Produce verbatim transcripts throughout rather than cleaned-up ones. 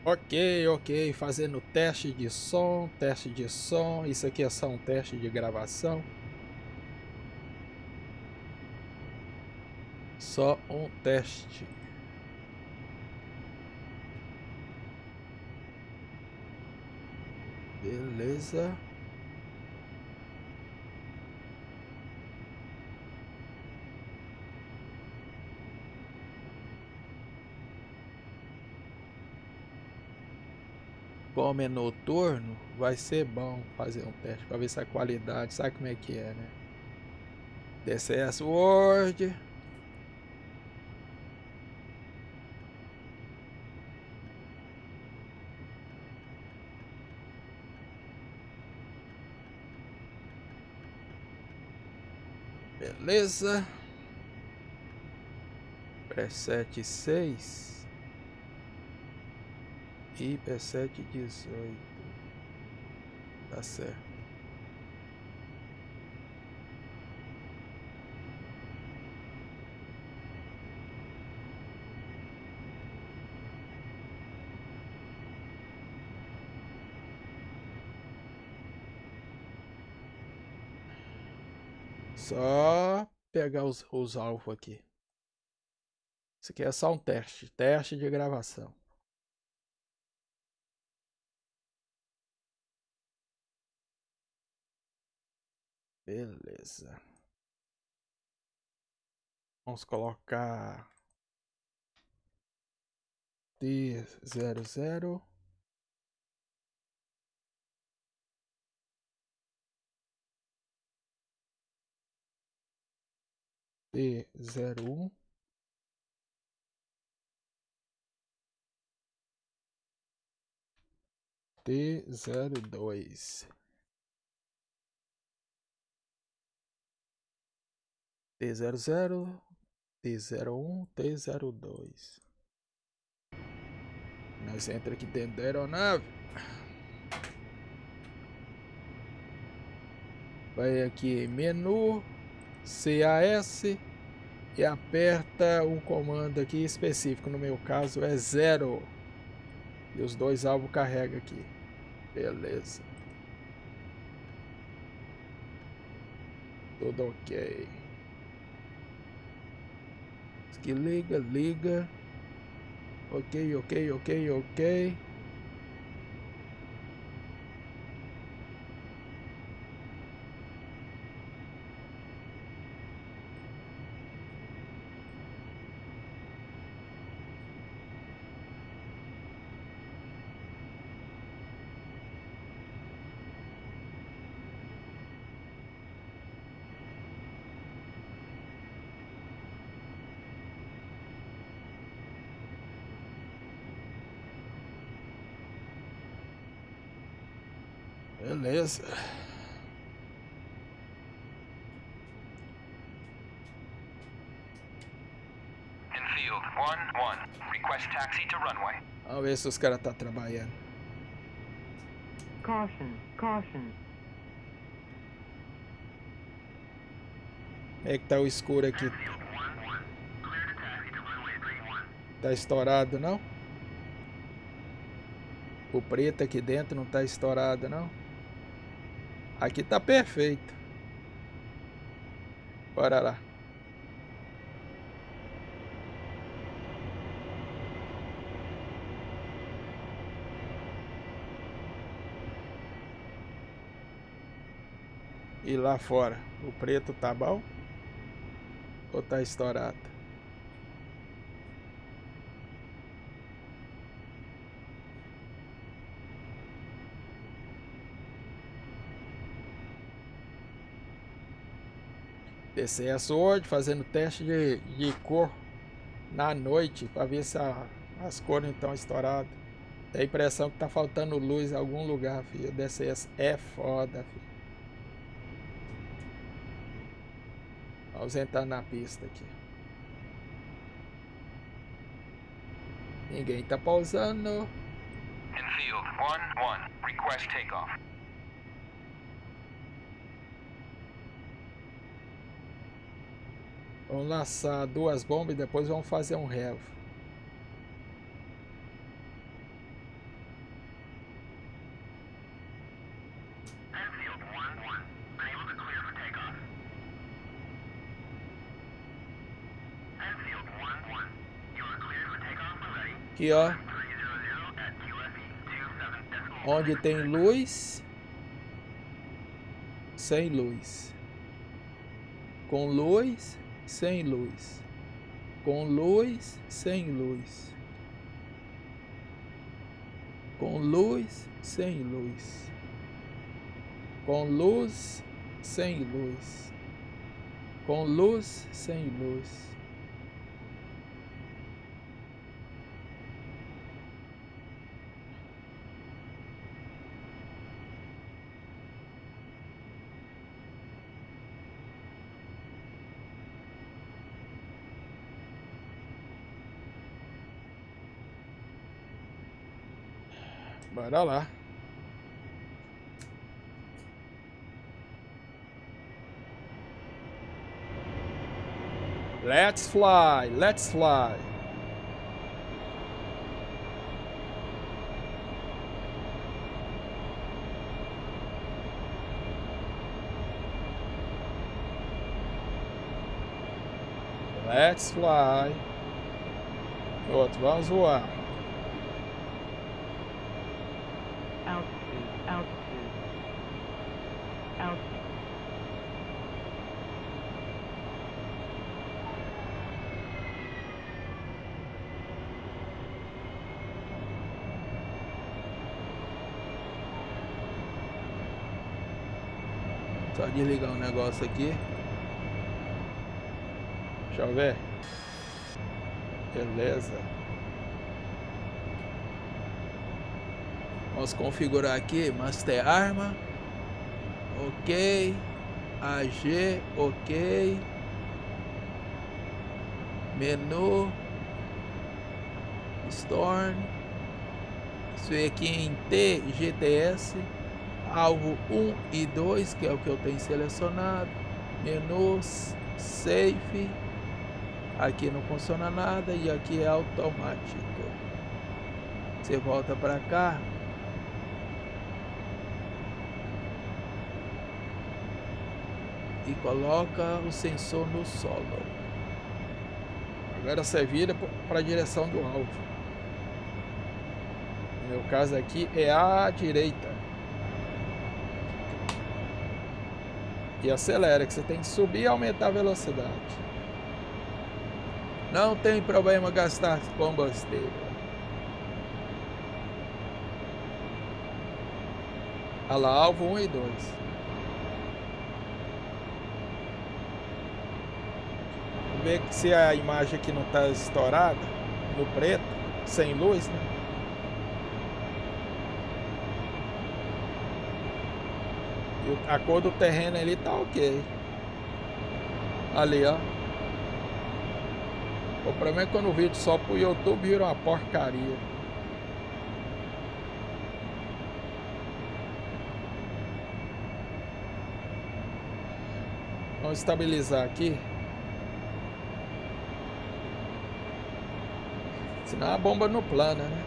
Ok, ok, fazendo teste de som, teste de som, isso aqui é só um teste de gravação. Só um teste. Beleza. Como é noturno, vai ser bom fazer um teste para ver se a qualidade, sabe como é que é, né? D C S Word. Beleza. Preset seis e preset dezoito. Tá certo. Só pegar os, os alvos aqui. Isso aqui é só um teste. Teste de gravação. Beleza. Vamos colocar T zero zero. T zero um. T zero dois. T zero zero. T zero um. T zero dois. Nós entra aqui dentro da aeronave. Vai aqui em menu, C A S e aperta um comando aqui específico. No meu caso é zero. E os dois alvos carregam aqui. Beleza. Tudo ok. Aqui liga, liga. Ok, ok, ok, ok. Beleza. Infield one one. Request taxi to runway. Vamos ver se os caras estão tá trabalhando. Caution, caution. Como é que tá o escuro aqui? Tá estourado, não? O preto aqui dentro não tá estourado, não? Aqui tá perfeito. Bora lá. E lá fora, o preto tá bom? Ou tá estourado? D C S Word fazendo teste de, de cor na noite para ver se a, as cores não estão estouradas. Tem a impressão que tá faltando luz em algum lugar, filho. O D C S é foda, filho. Vamos entrar na pista aqui. Ninguém tá pausando. Infield one one. Request takeoff. Vamos lançar duas bombas e depois vamos fazer um rev. Aqui, ó. Onde tem luz, sem luz. Com luz, sem luz. Com luz, sem luz. Com luz, sem luz. Com luz, sem luz. Com luz, sem luz. Bora lá. Let's fly, let's fly. Let's fly. Outro, vamos voar. Altitude, altitude, altitude. Só desligar um negócio aqui. Deixa eu ver. Beleza. Vamos configurar aqui. Master Arma. Ok. A G. Ok. Menu. Storm. Isso aqui em T G T S. Alvo um e dois, que é o que eu tenho selecionado. Menus, Safe. Aqui não funciona nada e aqui é automático. Você volta para cá. E coloca o sensor no solo. Agora você vira para a direção do alvo. No meu caso aqui é à direita. E acelera, que você tem que subir e aumentar a velocidade. Não tem problema gastar combustível. Olha lá, alvo um e dois. Vamos ver se a imagem aqui não está estourada, no preto, sem luz, né? E a cor do terreno ali tá ok. Ali, ó. O problema é que quando o vídeo só pro YouTube vira uma porcaria. Vamos estabilizar aqui. Senão a bomba não plana, né?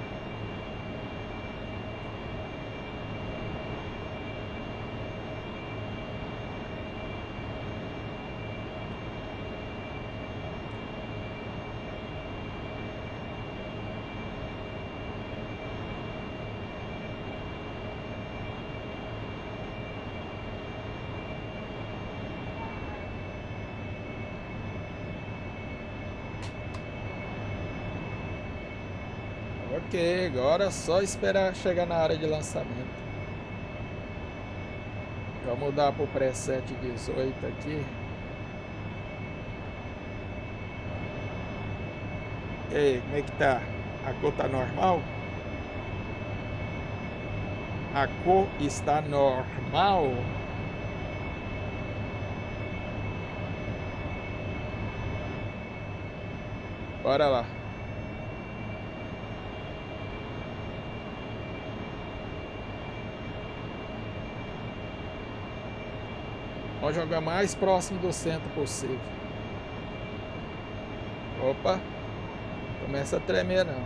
Ok, agora é só esperar chegar na área de lançamento. Vou mudar para o preset dezoito aqui. E aí, como é que tá? A cor tá normal? A cor está normal? Bora lá. Vamos jogar mais próximo do centro possível. Opa. Começa a tremer não.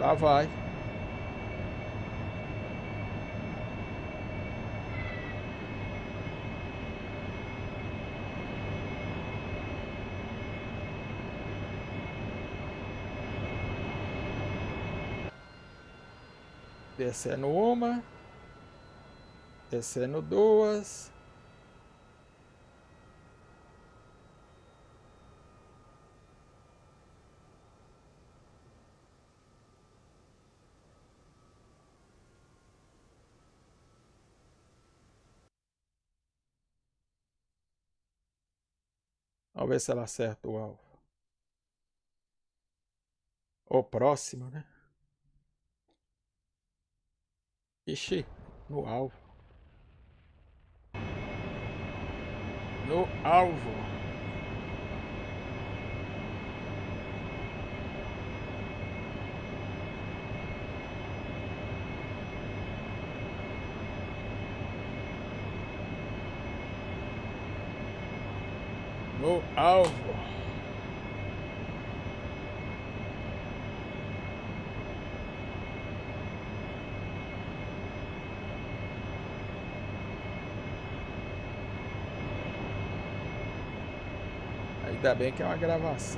Lá vai. Descendo uma. Descendo duas. Vamos ver se ela acerta o alvo. O próximo, né? Ixi, no alvo. No alvo. No alvo. Ainda bem que é uma gravação.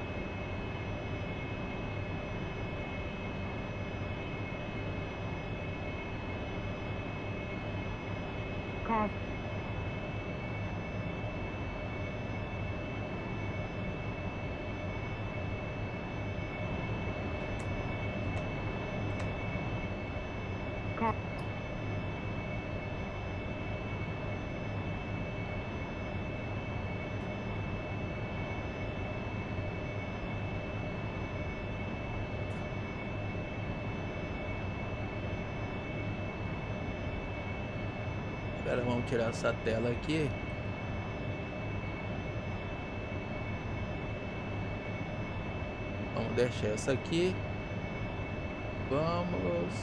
Agora vamos tirar essa tela aqui. Vamos deixar essa aqui. Vamos.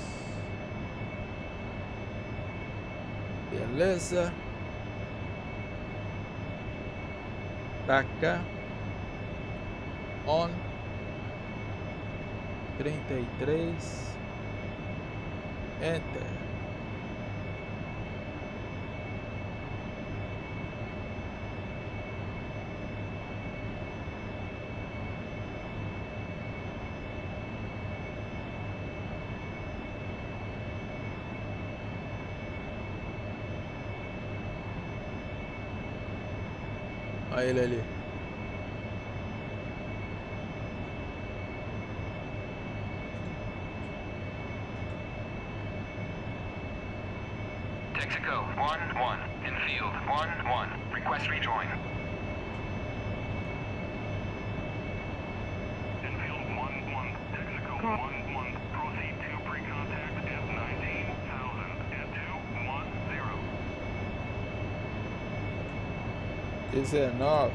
Beleza. Taca. On. trinta e três. Enter. Olha ele ali. Texaco, one one. In field, one one. Request rejoin. In field, one one. Texaco, one one. Proceed to pre-contact at nineteen thousand at two one zero. dezenove.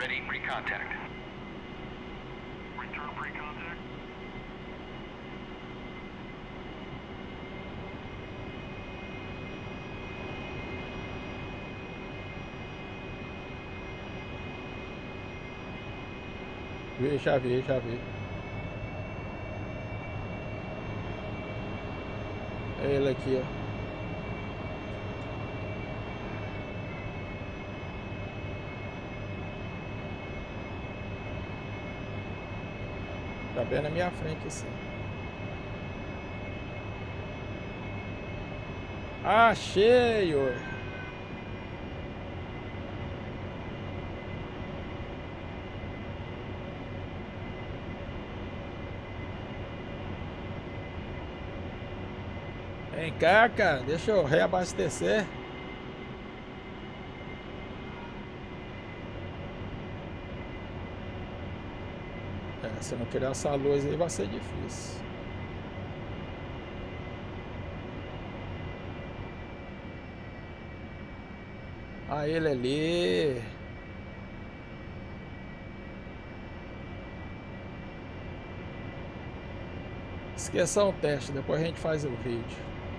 Ready, pre-contact. Return pre-contact. Vi, já vi, já vi. É ele aqui, ó. Tá bem na minha frente, assim. Achei, ué. Vem cá, cara. Deixa eu reabastecer. É, se eu não tirar essa luz aí vai ser difícil. Ah, ele ali. Esqueça o teste, depois a gente faz o vídeo.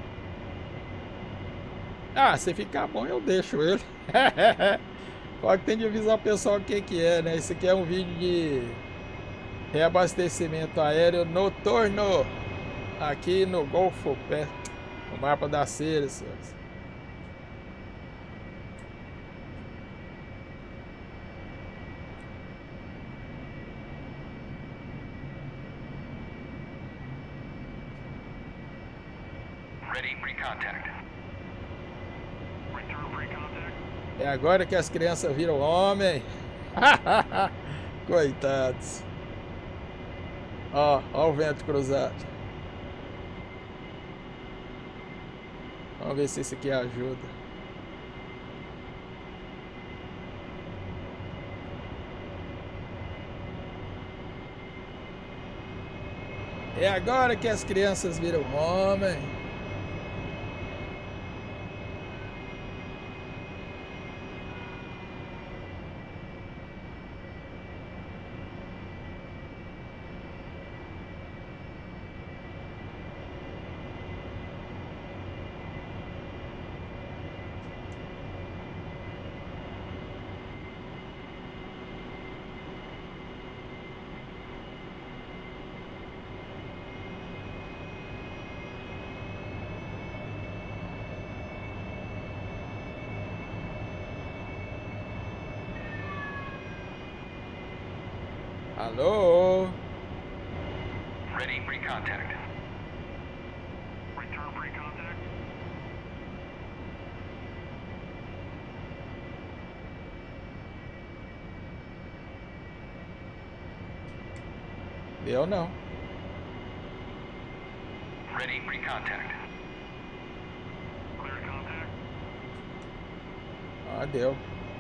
Ah, se ficar bom eu deixo ele. Só que tem de avisar o pessoal o que que é, né? Esse aqui é um vídeo de reabastecimento aéreo noturno aqui no Golfo Pé, no mapa da Síria, senhores. Ready, pre-contact. Return pre-contact. É agora que as crianças viram homem. Coitados. Ó, ó o vento cruzado. Vamos ver se esse aqui ajuda. É agora que as crianças viram homem. Alô? Ready, pre-contact. Return pre-contact. Eu não. Ready, pre-contact. Clear contact. Ah, deu.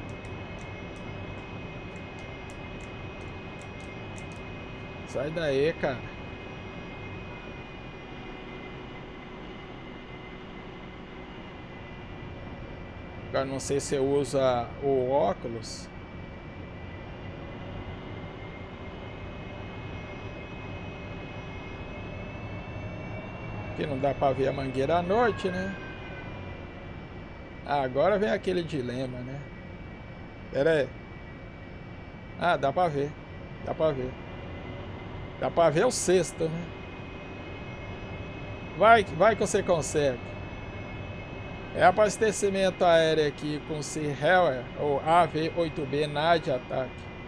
Sai daí, cara. Agora não sei se eu usa o óculos. Que não dá pra ver a mangueira à noite, né? Ah, agora vem aquele dilema, né? Pera aí. Ah, dá pra ver. Dá pra ver. Dá pra ver o sexto, né? Vai, vai que você consegue. É abastecimento aéreo aqui com Sea Harrier ou A V oito B Night Attack.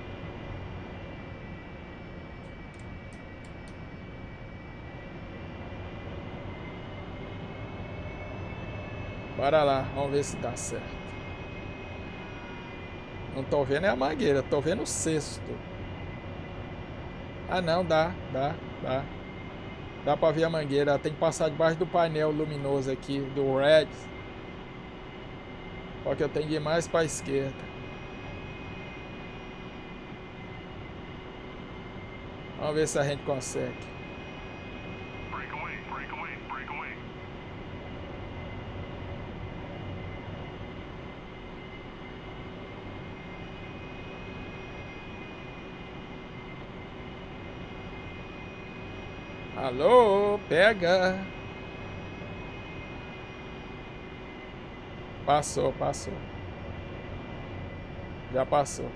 Bora lá, vamos ver se dá certo. Não tô vendo é a mangueira, tô vendo o sexto. Ah não, dá, dá, dá. Dá pra ver a mangueira, tem que passar debaixo do painel luminoso aqui, do Red. Só que eu tenho de ir mais pra esquerda. Vamos ver se a gente consegue. Break away, break away, break away. Alô, pega. Passou, passou. Já passou.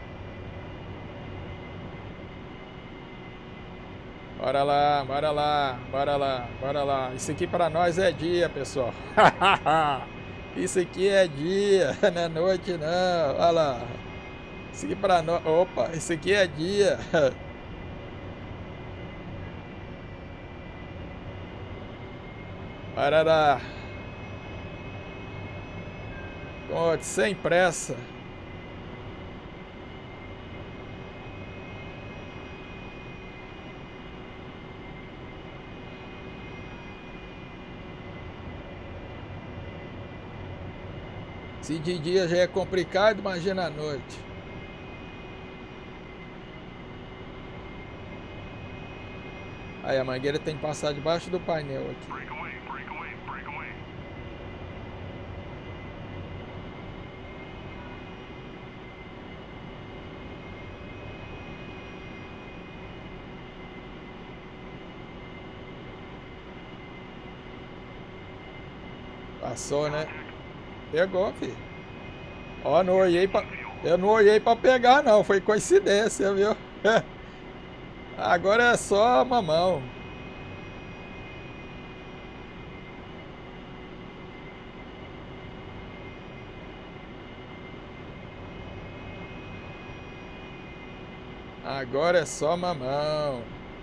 Bora lá, bora lá, bora lá, bora lá. Isso aqui pra nós é dia, pessoal. Isso aqui é dia, não é noite não. Olha lá. Isso aqui pra nós. Opa, isso aqui é dia. Bora lá. Conte, sem pressa. Se de dia já é complicado, imagina à noite. Aí a mangueira tem que passar debaixo do painel aqui. Breakaway, breakaway, breakaway. Passou, né? Pegou, filho. Ó, não olhei pra... Eu não olhei pra pegar, não. Foi coincidência, viu? Agora é só mamão. Agora é só mamão.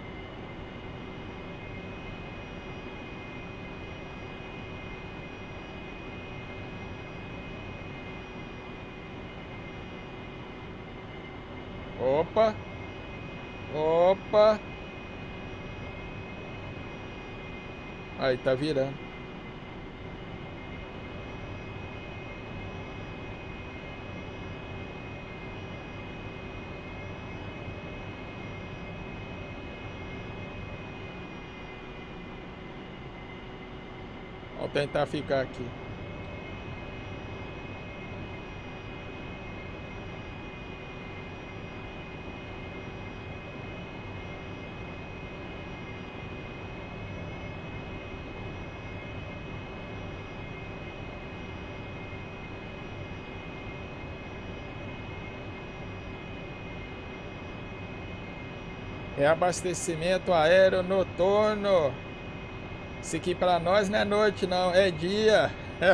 Opa. Opa. Aí, tá virando. Vou tentar ficar aqui. Reabastecimento aéreo noturno. Isso aqui pra nós não é noite não, é dia.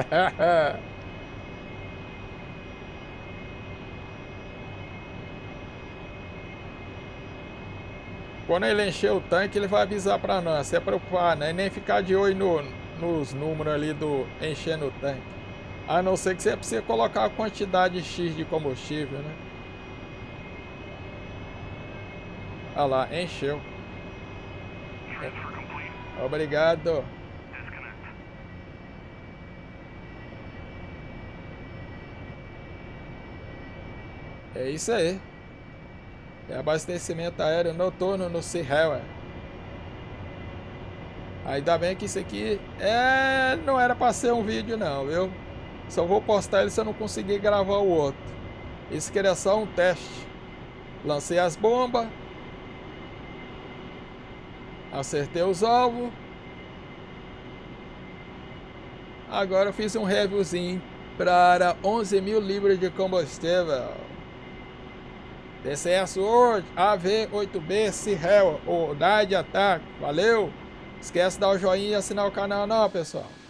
Quando ele encher o tanque, ele vai avisar pra nós. Se é preocupar, né? E nem ficar de olho no, nos números ali do enchendo o tanque. A não ser que você precisa colocar a quantidade X de combustível, né? Olha lá, encheu. Transfer complete. Obrigado. Disconnect. É isso aí. É abastecimento aéreo noturno no Sea. Ainda bem que isso aqui é... não era para ser um vídeo não, viu? Só vou postar ele se eu não conseguir gravar o outro. Isso aqui era só um teste. Lancei as bombas. Acertei os alvos. Agora eu fiz um reviewzinho para onze mil libras de combustível. D C S World A V oito B Sea, o Unidade de Ataque. Valeu! Esquece de dar o joinha e assinar o canal não, pessoal.